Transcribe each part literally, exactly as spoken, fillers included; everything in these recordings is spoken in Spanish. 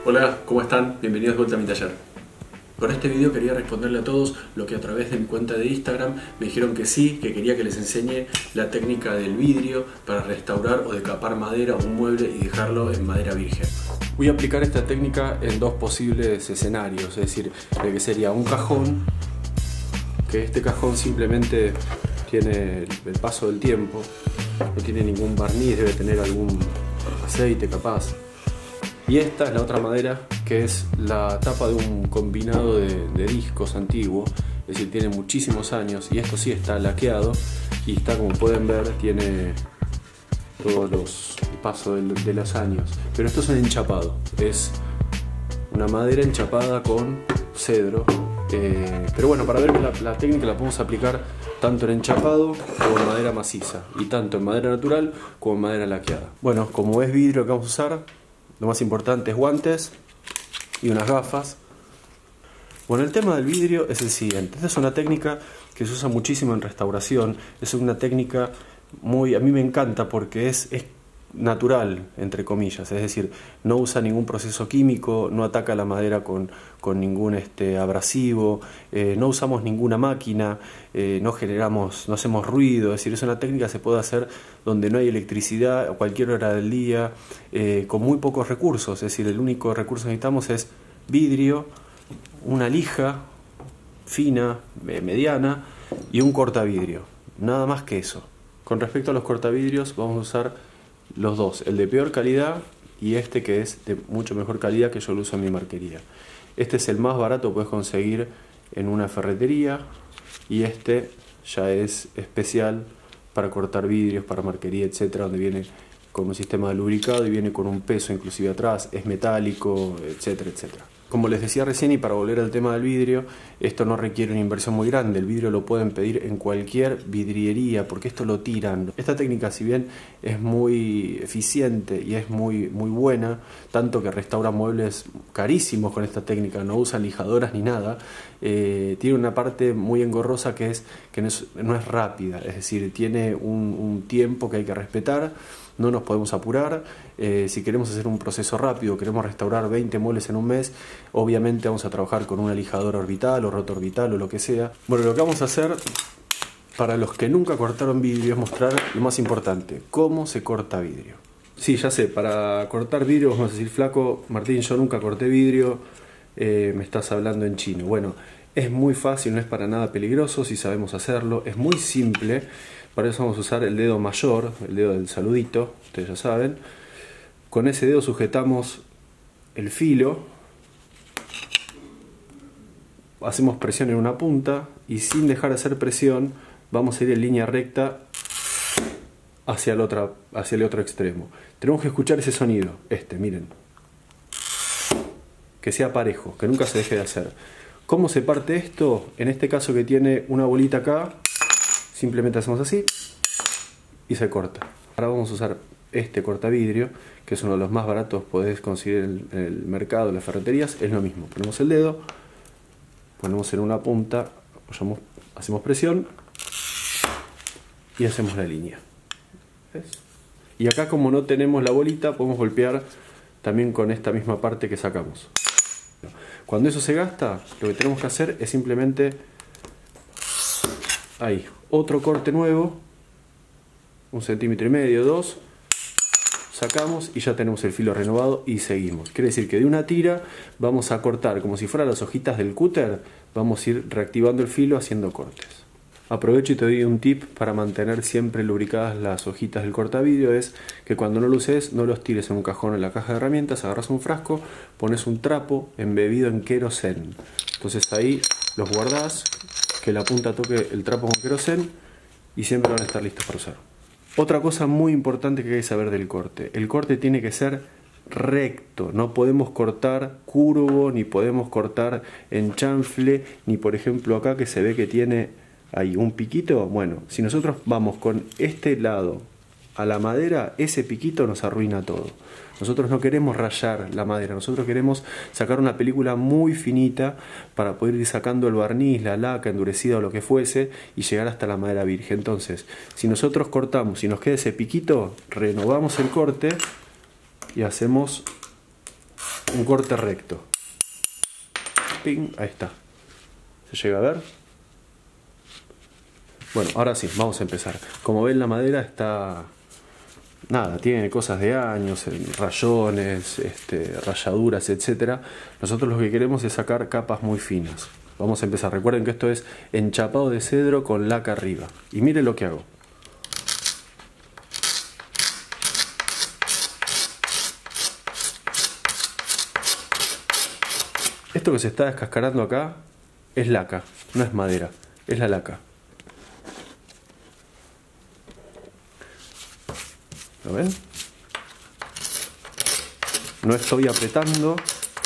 Hola, ¿cómo están? Bienvenidos de vuelta a mi taller. Con este video quería responderle a todos lo que a través de mi cuenta de Instagram me dijeron que sí, que quería que les enseñe la técnica del vidrio para restaurar o decapar madera o un mueble y dejarlo en madera virgen. Voy a aplicar esta técnica en dos posibles escenarios, es decir, el que sería un cajón, que este cajón simplemente tiene el paso del tiempo, no tiene ningún barniz, debe tener algún aceite capaz. Y esta es la otra madera, que es la tapa de un combinado de, de discos antiguo, es decir, tiene muchísimos años y esto sí está laqueado y está, como pueden ver, tiene todos los pasos de, de los años. Pero esto es un enchapado, es una madera enchapada con cedro. Eh, pero bueno, para ver que la, la técnica la podemos aplicar tanto en enchapado como en madera maciza, y tanto en madera natural como en madera laqueada. Bueno, como es vidrio que vamos a usar, lo más importante es guantes y unas gafas. Bueno, el tema del vidrio es el siguiente. Esta es una técnica que se usa muchísimo en restauración. Es una técnica muy... a mí me encanta porque es, es natural, entre comillas. Es decir, no usa ningún proceso químico, no ataca la madera con, con ningún este, abrasivo, eh, no usamos ninguna máquina, eh, no generamos, no hacemos ruido. Es decir, es una técnica que se puede hacer donde no hay electricidad, a cualquier hora del día, eh, con muy pocos recursos. Es decir, el único recurso que necesitamos es vidrio, una lija fina, mediana y un cortavidrio. Nada más que eso. Con respecto a los cortavidrios, vamos a usar los dos, el de peor calidad y este que es de mucho mejor calidad, que yo lo uso en mi marquería. Este es el más barato, puedes conseguir en una ferretería, y este ya es especial para cortar vidrios, para marquería, etcétera, donde viene con un sistema de lubricado y viene con un peso inclusive atrás, es metálico, etcétera, etcétera. Como les decía recién, y para volver al tema del vidrio, esto no requiere una inversión muy grande. El vidrio lo pueden pedir en cualquier vidriería, porque esto lo tiran. Esta técnica, si bien es muy eficiente y es muy, muy buena, tanto que restaura muebles carísimos con esta técnica, no usan lijadoras ni nada, eh, tiene una parte muy engorrosa que es que no es, no es rápida, es decir, tiene un, un tiempo que hay que respetar. No nos podemos apurar. Eh, si queremos hacer un proceso rápido, queremos restaurar veinte muebles en un mes, obviamente vamos a trabajar con una lijadora orbital o rotorbital o lo que sea. Bueno, lo que vamos a hacer, para los que nunca cortaron vidrio, es mostrar lo más importante: cómo se corta vidrio. Sí, ya sé, para cortar vidrio vamos a decir: flaco, Martín, yo nunca corté vidrio, eh, me estás hablando en chino. Bueno, es muy fácil, no es para nada peligroso si sabemos hacerlo, es muy simple. Para eso vamos a usar el dedo mayor, el dedo del saludito, ustedes ya saben. Con ese dedo sujetamos el filo, hacemos presión en una punta y sin dejar de hacer presión vamos a ir en línea recta hacia el otro, hacia el otro extremo. Tenemos que escuchar ese sonido, este, miren. Que sea parejo, que nunca se deje de hacer. ¿Cómo se parte esto? En este caso, que tiene una bolita acá, simplemente hacemos así y se corta. Ahora vamos a usar este cortavidrio, que es uno de los más baratos, podés conseguir en el mercado, en las ferreterías. Es lo mismo, ponemos el dedo, ponemos en una punta, apoyamos, hacemos presión y hacemos la línea. ¿Ves? Y acá, como no tenemos la bolita, podemos golpear también con esta misma parte que sacamos. Cuando eso se gasta, lo que tenemos que hacer es simplemente ahí, otro corte nuevo, un centímetro y medio, dos, sacamos y ya tenemos el filo renovado y seguimos. Quiere decir que de una tira vamos a cortar como si fueran las hojitas del cúter, vamos a ir reactivando el filo haciendo cortes. Aprovecho y te doy un tip para mantener siempre lubricadas las hojitas del cortavidrio: es que cuando no lo uses, no los tires en un cajón en la caja de herramientas, agarras un frasco, pones un trapo embebido en querosén. Entonces ahí los guardás, que la punta toque el trapo con querosén y siempre van a estar listos para usar. Otra cosa muy importante que hay que saber del corte: el corte tiene que ser recto, no podemos cortar curvo, ni podemos cortar en chanfle, ni por ejemplo acá que se ve que tiene ahí un piquito. Bueno, si nosotros vamos con este lado a la madera, ese piquito nos arruina todo. Nosotros no queremos rayar la madera, nosotros queremos sacar una película muy finita para poder ir sacando el barniz, la laca endurecida o lo que fuese y llegar hasta la madera virgen. Entonces, si nosotros cortamos y nos queda ese piquito, renovamos el corte y hacemos un corte recto. Ping, ahí está. ¿Se llega a ver? Bueno, ahora sí, vamos a empezar. Como ven, la madera está... Nada, tiene cosas de años, rayones, este, rayaduras, etcétera. Nosotros lo que queremos es sacar capas muy finas. Vamos a empezar. Recuerden que esto es enchapado de cedro con laca arriba. Y miren lo que hago. Esto que se está descascarando acá es laca, no es madera, es la laca. ¿Lo ven? No estoy apretando.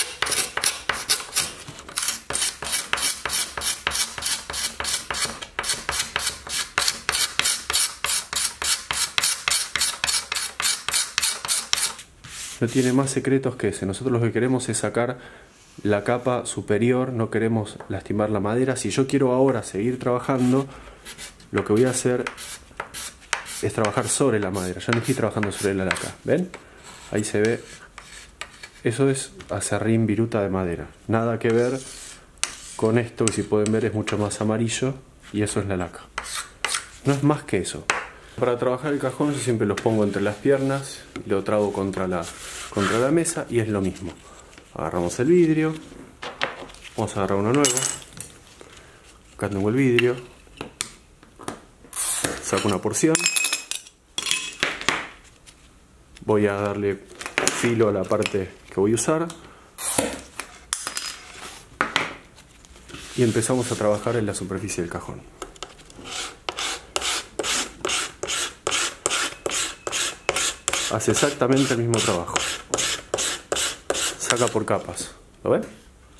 No tiene más secretos que ese. Nosotros lo que queremos es sacar la capa superior, no queremos lastimar la madera. Si yo quiero ahora seguir trabajando, lo que voy a hacer es trabajar sobre la madera. Ya no estoy trabajando sobre la laca. ¿Ven? Ahí se ve. Eso es aserrín viruta de madera. Nada que ver con esto, que si pueden ver es mucho más amarillo, y eso es la laca. No es más que eso. Para trabajar el cajón yo siempre los pongo entre las piernas y lo trago contra la, contra la mesa, y es lo mismo. Agarramos el vidrio. Vamos a agarrar uno nuevo. Acá tengo el vidrio. Saco una porción. Voy a darle filo a la parte que voy a usar. Y empezamos a trabajar en la superficie del cajón. Hace exactamente el mismo trabajo. Saca por capas. ¿Lo ven?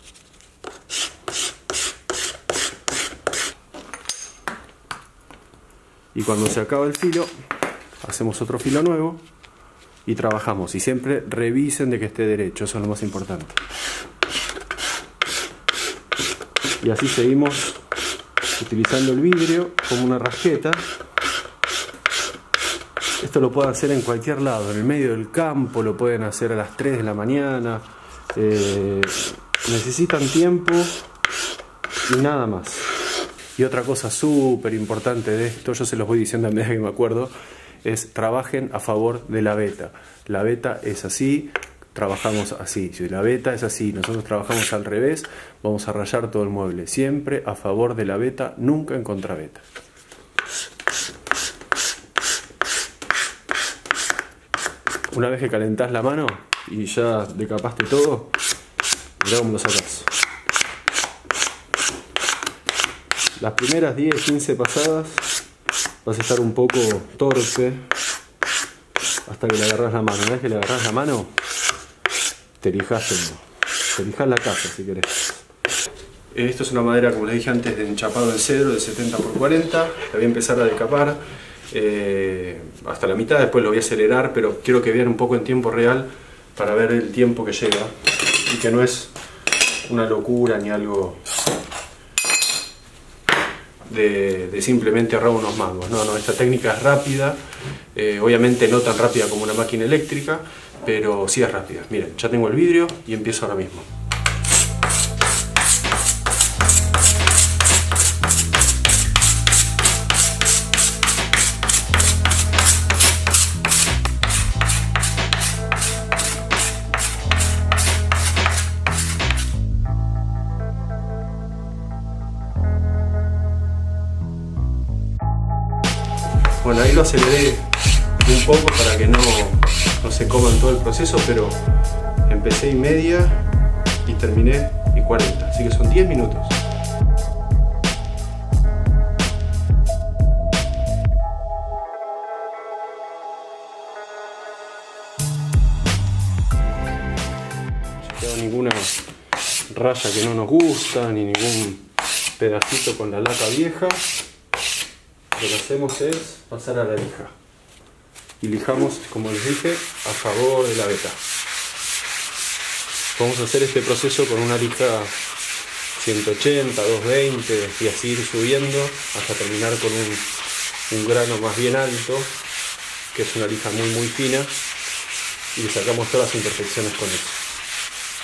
Y cuando se acaba el filo, hacemos otro filo nuevo y trabajamos. Y siempre revisen de que esté derecho, eso es lo más importante. Y así seguimos utilizando el vidrio como una rasqueta. Esto lo pueden hacer en cualquier lado, en el medio del campo, lo pueden hacer a las tres de la mañana. Eh, necesitan tiempo y nada más. Y otra cosa súper importante de esto, yo se los voy diciendo a medida que me acuerdo, es trabajen a favor de la veta. La veta es así, trabajamos así. Si la veta es así, nosotros trabajamos al revés, vamos a rayar todo el mueble. Siempre a favor de la veta, nunca en contra veta. Una vez que calentás la mano y ya decapaste todo, mirá cómo lo sacás. Las primeras diez, quince pasadas vas a estar un poco torpe hasta que le agarrás la mano. Una vez que le agarrás la mano, te lijás, el, te lijás la casa si querés. Esto es una madera, como les dije antes, de enchapado en cedro de setenta por cuarenta. La voy a empezar a decapar eh, hasta la mitad, después lo voy a acelerar, pero quiero que vean un poco en tiempo real para ver el tiempo que lleva y que no es una locura ni algo de, de simplemente ahorrar unos mangos. No, no, esta técnica es rápida, eh, obviamente no tan rápida como una máquina eléctrica, pero sí es rápida. Miren, ya tengo el vidrio y empiezo ahora mismo. Bueno, ahí lo aceleré un poco para que no, no se coman todo el proceso, pero empecé y media y terminé y cuarenta, así que son diez minutos. No quedó ninguna raya que no nos gusta, ni ningún pedacito con la laca vieja. Lo que hacemos es pasar a la lija y lijamos, como les dije, a favor de la veta. Vamos a hacer este proceso con una lija ciento ochenta, doscientos veinte y así ir subiendo hasta terminar con un, un grano más bien alto, que es una lija muy muy fina, y le sacamos todas las imperfecciones con eso.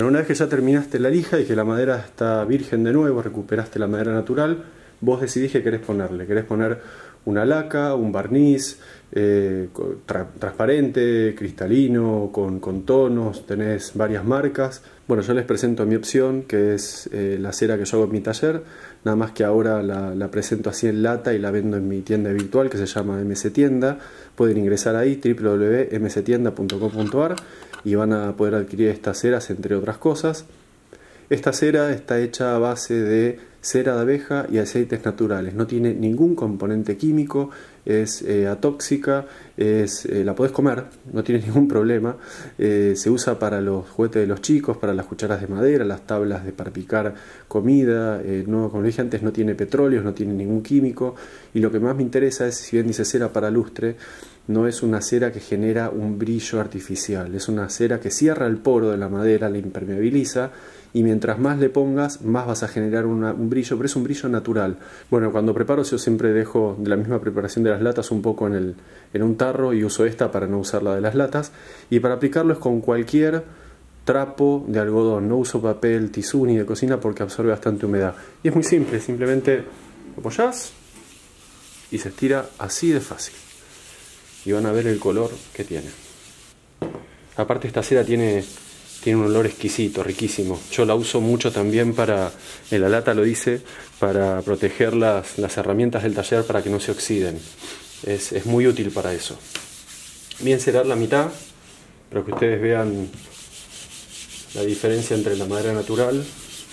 Una vez que ya terminaste la lija y que la madera está virgen de nuevo, recuperaste la madera natural, vos decidís qué querés ponerle. ¿Querés poner una laca, un barniz, eh, tra transparente, cristalino, con, con tonos? Tenés varias marcas. Bueno, yo les presento mi opción, que es eh, la cera que yo hago en mi taller, nada más que ahora la, la presento así en lata y la vendo en mi tienda virtual que se llama M C Tienda. Pueden ingresar ahí, w w w punto m c tienda punto com punto a r, y van a poder adquirir estas ceras, entre otras cosas. Esta cera está hecha a base de cera de abeja y aceites naturales. No tiene ningún componente químico, es eh, atóxica, es, eh, la podés comer, no tiene ningún problema. Eh, se usa para los juguetes de los chicos, para las cucharas de madera, las tablas de para picar comida. Eh, no, como dije antes, no tiene petróleos, no tiene ningún químico. Y lo que más me interesa es, si bien dice cera para lustre, no es una cera que genera un brillo artificial. Es una cera que cierra el poro de la madera, la impermeabiliza, y mientras más le pongas, más vas a generar una, un brillo, pero es un brillo natural. Bueno, cuando preparo yo siempre dejo de la misma preparación de las latas un poco en, el, en un tarro, y uso esta para no usar la de las latas. Y para aplicarlo es con cualquier trapo de algodón, no uso papel tisú ni de cocina porque absorbe bastante humedad. Y es muy simple, simplemente lo apoyás y se estira así de fácil. Y van a ver el color que tiene. Aparte, esta cera tiene, tiene un olor exquisito, riquísimo. Yo la uso mucho también para, en la lata lo dice, para proteger las, las herramientas del taller para que no se oxiden. Es, es muy útil para eso. Voy a encerar la mitad, para que ustedes vean la diferencia entre la madera natural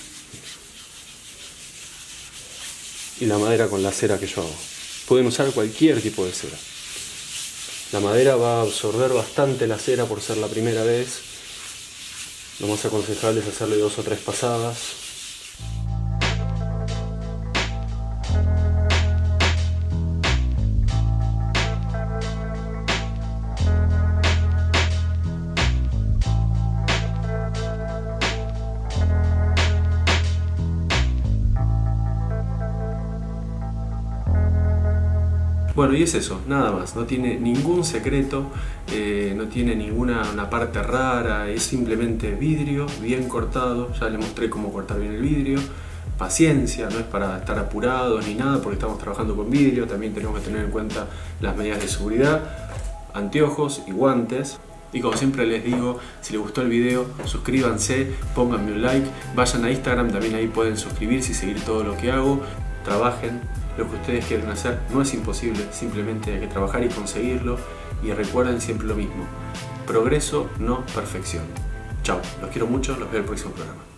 y la madera con la cera que yo hago. Pueden usar cualquier tipo de cera. La madera va a absorber bastante la cera por ser la primera vez. Lo más aconsejable es hacerle dos o tres pasadas. Bueno, y es eso, nada más, no tiene ningún secreto, eh, no tiene ninguna una parte rara, es simplemente vidrio bien cortado. Ya les mostré cómo cortar bien el vidrio. Paciencia, no es para estar apurados ni nada porque estamos trabajando con vidrio, también tenemos que tener en cuenta las medidas de seguridad, anteojos y guantes. Y como siempre les digo, si les gustó el video, suscríbanse, pónganme un like, vayan a Instagram, también ahí pueden suscribirse y seguir todo lo que hago. Trabajen, lo que ustedes quieren hacer no es imposible, simplemente hay que trabajar y conseguirlo. Y recuerden siempre lo mismo, progreso, no perfección. Chao, los quiero mucho, los veo en el próximo programa.